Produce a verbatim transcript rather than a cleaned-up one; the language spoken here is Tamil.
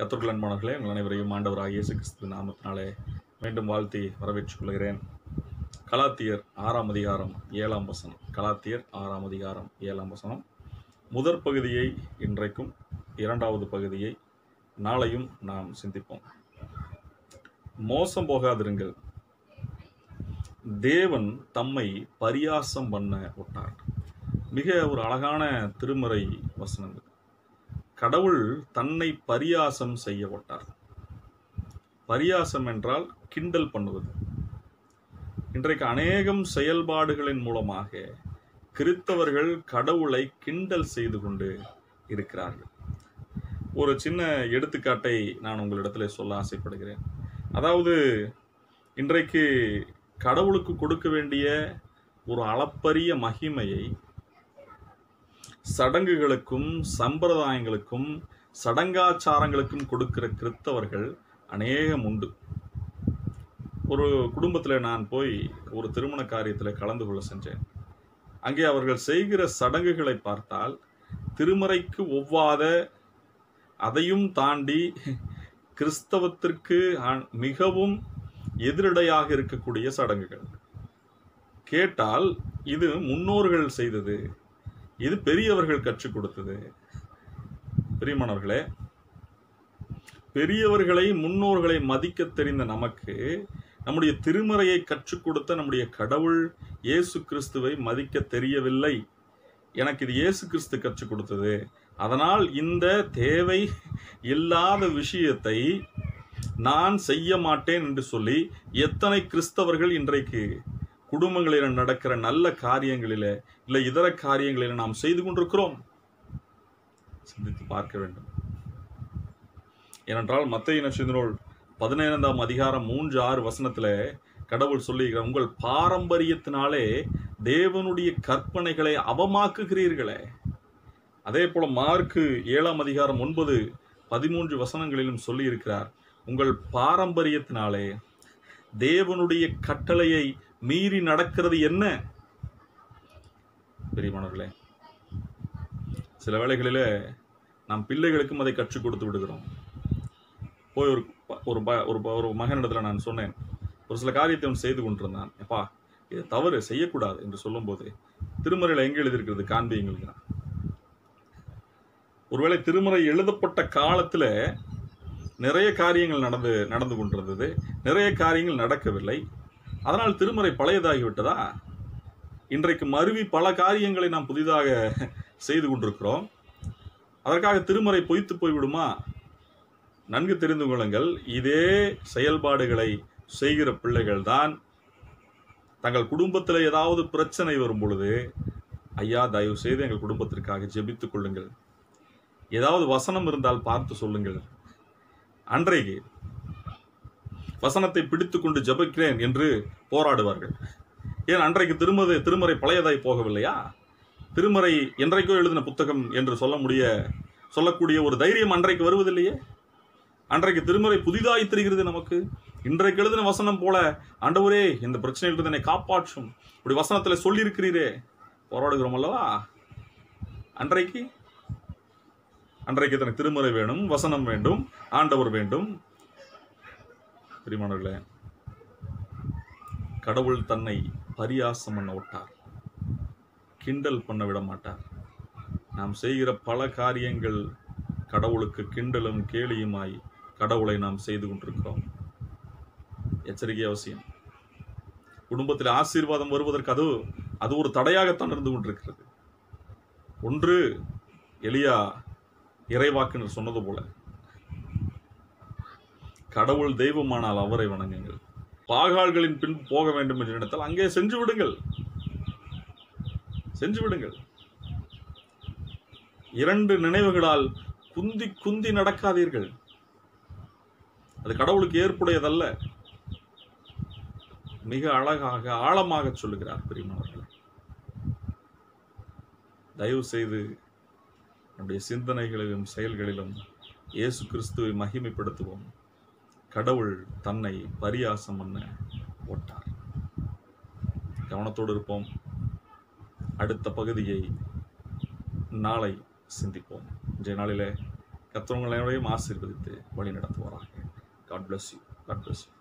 கர்த்தருக்குள் அன்பானவர்களே, உங்கள் அனைவரையும் ஆண்டவராகிய இயேசு கிறிஸ்து நாமத்தினாலே மீண்டும் வாழ்த்தி வரவேற்றுக் கொள்கிறேன். கலாத்தியர் ஆறாம் அதிகாரம் ஏழாம் வசனம். கலாத்தியர் ஆறாம் அதிகாரம் ஏழாம் வசனம். முதற் பகுதியை இன்றைக்கும், இரண்டாவது பகுதியை நாளையும் நாம் சிந்திப்போம். மோசம் போகாதிருங்கள், தேவன் தம்மை பரியாசம் பண்ண விட்டார். மிக ஒரு அழகான திருமறை வசனங்கள். கடவுள் தன்னை பரியாசம் செய்ய விட்டார். பரியாசம் என்றால் கிண்டல் பண்ணுவது. இன்றைக்கு அநேகம் செயல்பாடுகளின் மூலமாக கிறித்தவர்கள் கடவுளை கிண்டல் செய்து கொண்டு இருக்கிறார்கள். ஒரு சின்ன எடுத்துக்காட்டை நான் உங்களிடத்தில் சொல்ல ஆசைப்படுகிறேன். அதாவது, இன்றைக்கு கடவுளுக்கு கொடுக்க வேண்டிய ஒரு அளப்பரிய மகிமையை சடங்குகளுக்கும் சம்பிரதாயங்களுக்கும் சடங்காச்சாரங்களுக்கும் கொடுக்கிற கிறித்தவர்கள் அநேகம் உண்டு. ஒரு குடும்பத்தில் நான் போய் ஒரு திருமண காரியத்தில் கலந்து கொள்ள சென்றேன். அங்கே அவர்கள் செய்கிற சடங்குகளை பார்த்தால் திருமறைக்கு ஒவ்வாத, அதையும் தாண்டி கிறிஸ்தவத்திற்கு மிகவும் எதிரடையாக இருக்கக்கூடிய சடங்குகள். கேட்டால் இது முன்னோர்கள் செய்தது, இது பெரியவர்கள் கற்றுக் கொடுத்தது. பிரியமானவர்களே, பெரியவர்களை முன்னோர்களை மதிக்க தெரிந்த நமக்கு நம்முடைய திருமறையை கற்றுக் கொடுத்த நம்முடைய கடவுள் இயேசு கிறிஸ்துவை மதிக்க தெரியவில்லை. எனக்கு இது இயேசு கிறிஸ்து கற்றுக் கொடுத்தது, அதனால் இந்த தேவை இல்லாத விஷயத்தை நான் செய்ய மாட்டேன் என்று சொல்லி எத்தனை கிறிஸ்தவர்கள் இன்றைக்கு குடும்பங்களில் நடக்கிற நல்ல காரியங்களில இல்லை இதர காரியங்களில் நாம் செய்து கொண்டிருக்கிறோம். சிந்தித்து பார்க்க வேண்டும். ஏனென்றால் மத்தேயு நற்செய்தி நூல் பதினைந்தாம் அதிகாரம் மூன்று ஆறு வசனத்துல கடவுள் சொல்லுகிறார், உங்கள் பாரம்பரியத்தினாலே தேவனுடைய கற்பனைகளை அவமாக்குகிறீர்களே. அதே போல மார்க்கு ஏழாம் அதிகாரம் ஒன்பது பதிமூன்று வசனங்களிலும் சொல்லி இருக்கிறார், உங்கள் பாரம்பரியத்தினாலே தேவனுடைய கட்டளையை மீறி நடக்கிறது என்ன? பெரியமானவர்களே, சில வேளைகளில் நாம் பிள்ளைகளுக்கும் அதை கற்றுக் கொடுத்து விடுகிறோம். போய் ஒரு ஒரு ஒரு மகனிடத்தில் நான் சொன்னேன், ஒரு சில காரியத்தை அவன் செய்து கொண்டிருந்தான். எப்பா, இது தவறு, செய்யக்கூடாது என்று சொல்லும்போது, திருமறையில் எங்கே எழுதியிருக்கிறது காண்பியுங்கள். ஒருவேளை திருமறை எழுதப்பட்ட காலத்தில் நிறைய காரியங்கள் நடந்து நடந்து கொண்டிருந்தது, நிறைய காரியங்கள் நடக்கவில்லை. அதனால் திருமறை பழையதாகிவிட்டதா? இன்றைக்கு மருவி பல காரியங்களை நாம் புதிதாக செய்து கொண்டிருக்கிறோம். அதற்காக திருமறை பொய்த்து போய்விடுமா? நன்கு தெரிந்து கொள்ளுங்கள், இதே செயல்பாடுகளை செய்கிற பிள்ளைகள் தான் தங்கள் குடும்பத்தில் ஏதாவது பிரச்சனை வரும் பொழுது, ஐயா தயவு செய்து எங்கள் குடும்பத்திற்காக ஜெபித்துக் கொள்ளுங்கள், ஏதாவது வசனம் இருந்தால் பார்த்து சொல்லுங்கள். அன்றைக்கு வசனத்தை பிடித்துக் கொண்டு ஜெபிக்கிறேன் என்று போராடுவார்கள். ஏன் அன்றைக்கு திருமறை திருமறை பழையதாய் போகவில்லையா? திருமறை என்றைக்கோ எழுதின புத்தகம் என்று சொல்ல முடிய சொல்லக்கூடிய ஒரு தைரியம் அன்றைக்கு வருவதில்லையே. அன்றைக்கு திருமறை புதிதாய் தெரிகிறது நமக்கு. இன்றைக்கு எழுதின வசனம் போல, ஆண்டவரே இந்த பிரச்சனையிலிருந்து என்னை காப்பாற்றும், இப்படி வசனத்துல சொல்லி இருக்கிறீரே, போராடுகிறோம் அல்லவா? அன்றைக்கு அன்றைக்கு தனக்கு திருமறை வேணும், வசனம் வேண்டும், ஆண்டவர் வேண்டும். பிரியமானவர்களே, கடவுள் தன்னை பரியாசம் பண்ண விட்டார், கிண்டல் பண்ண விட மாட்டார். நாம் செய்கிற பல காரியங்கள் கடவுளுக்கு கிண்டலும் கேலியுமாய் கடவுளை நாம் செய்து கொண்டிருக்கிறோம். எச்சரிக்கை அவசியம். குடும்பத்தில் ஆசீர்வாதம் வருவதற்கு அது அது ஒரு தடையாகத்தான் இருந்து கொண்டிருக்கிறது. ஒன்று, எலியா இறைவாக்கினர் சொன்னது போல, கடவுள் தெய்வமானால் அவரை வணங்குங்கள், பாகால்களின் பின் போக வேண்டும் என்று நினைத்தால் அங்கே சென்று விடுங்கள், சென்று விடுங்கள். இரண்டு நினைவுகளால் குந்தி குந்தி நடக்காதீர்கள். அது கடவுளுக்கு ஏற்புடையதல்ல. மிக அழகாக ஆழமாக சொல்லுகிறார் பிரியமானவர்களே. தயவு செய்து நம்முடைய சிந்தனைகளிலும் செயல்களிலும் இயேசு கிறிஸ்துவை மகிமைப்படுத்துவோம். கடவுள் தன்னை பரியாசம் பண்ண ஓட்டார். கவனத்தோடு இருப்போம். அடுத்த பகுதியை நாளை சிந்திப்போம். இன்றைய நாளிலே கர்த்தர் உங்களையும் ஆசீர்வதித்து வழி நடத்துவாராக. God bless you. God bless you.